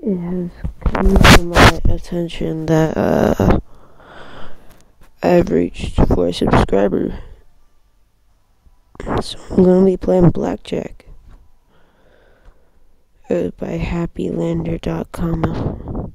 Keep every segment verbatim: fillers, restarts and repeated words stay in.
it has come to my attention that uh, I've reached four subscribers. So I'm gonna be playing blackjack uh, by happy lander dot com.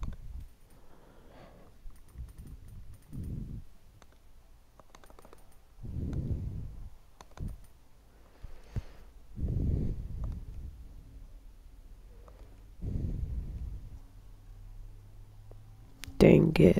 Dang it.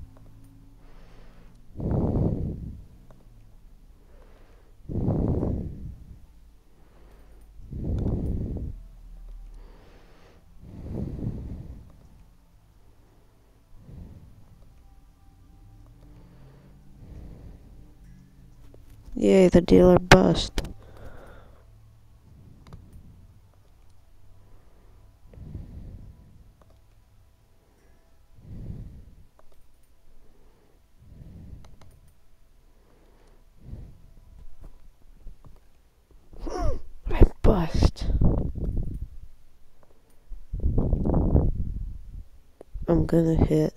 Yay, the dealer bust. I bust. I'm gonna hit.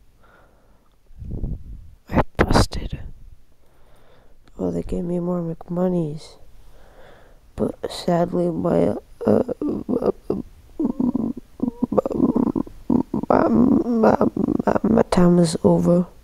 I busted. Oh, they gave me more McMoneys. But sadly, my, uh, my, my, my, my time is over.